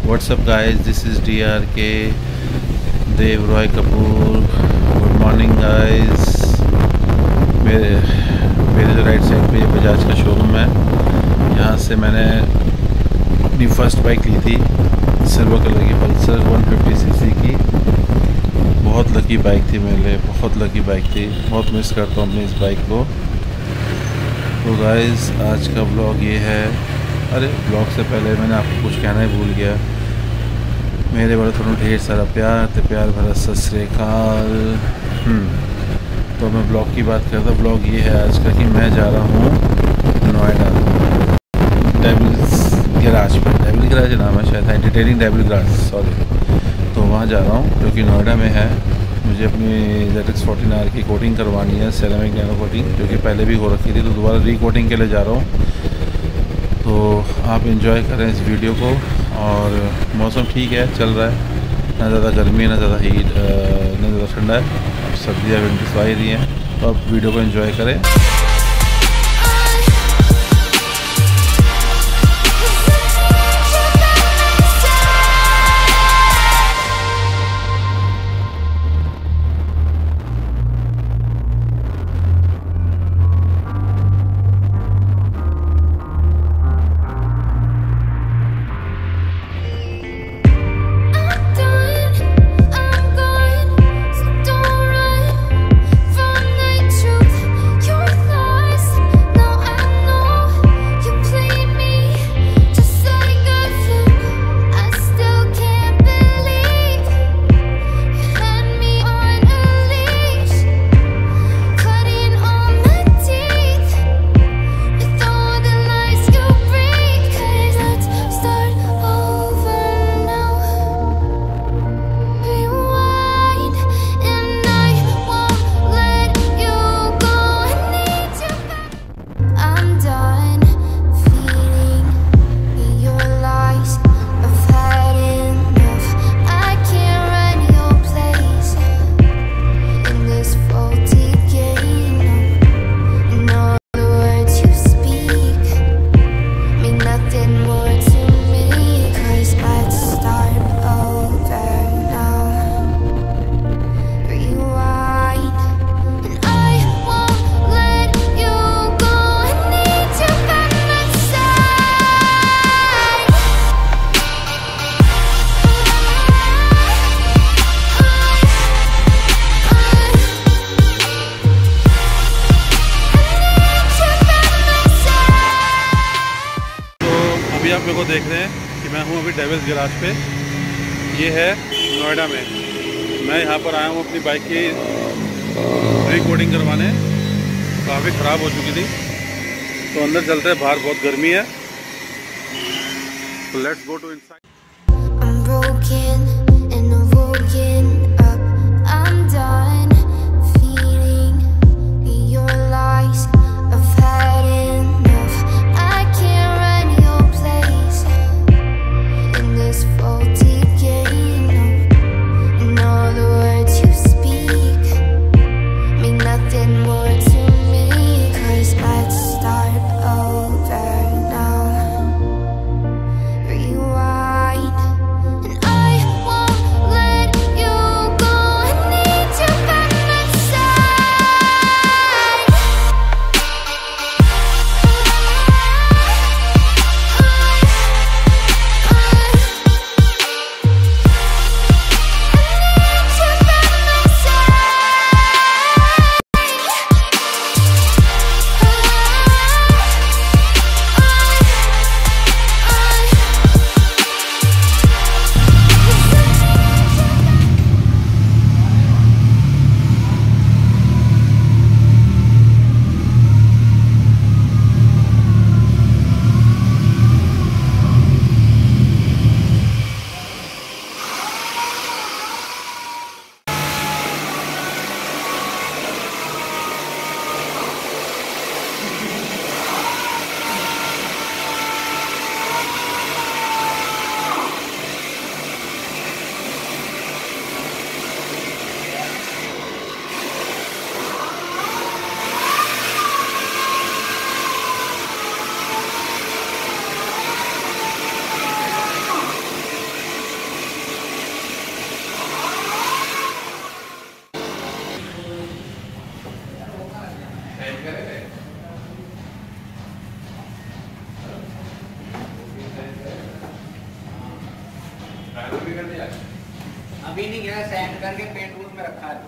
WhatsApp guys, this is DRK Dev Roy Kapoor. Good morning guys. मेरे जो right side पे ये बजाज का शोरूम है। यहाँ से मैंने अपनी फ़र्स्ट बाइक ली थी, सिल्वर कलर की पल्सर 150cc की। बहुत लकी बाइक थी मेरे लिए, बहुत लकी बाइक थी। बहुत मिस करता हूँ अपनी इस बाइक को। तो गाइस आज का ब्लॉग ये है। अरे ब्लॉग से पहले मैंने आपको कुछ कहना ही भूल गया। मेरे बड़े थोड़ा ढेर सारा प्यार तो प्यार भरा सत श्री अकाल। तो मैं ब्लॉग की बात करता। ब्लॉग ये है आज का कि मैं जा रहा हूँ नोएडा डेविल्स गैराज पर। डेविल गैराज नाम है शायद, एंटरटेनिंग डेविल गैराज, सॉरी। तो वहाँ जा रहा हूँ जो कि नोएडा में है। मुझे अपनी ZX14R की कोटिंग करवानी है, सेरेमिक नैनो कोटिंग, जो कि पहले भी हो रखी थी। तो दोबारा रीकोटिंग के लिए जा रहा हूँ। तो आप एंजॉय करें इस वीडियो को। और मौसम ठीक है, चल रहा है, ना ज़्यादा गर्मी है ना ज़्यादा हीट, ना ज़्यादा ठंडा है। अब सर्दियाँ विंटर्स आ ही रही हैं, तो आप वीडियो को एंजॉय करें। आप मेरे को देख रहे हैं कि मैं हूँ अभी डेविल्स गैराज पे। ये है नोएडा में। मैं यहाँ पर आया हूँ अपनी बाइक की रीकोटिंग करवाने। काफ़ी ख़राब हो चुकी थी, तो अंदर चलते हैं, बाहर बहुत गर्मी है। तो let's go to inside. Rewind, and I won't let अभी नहीं गया, सेंड करके पेंट बूथ में रखा है।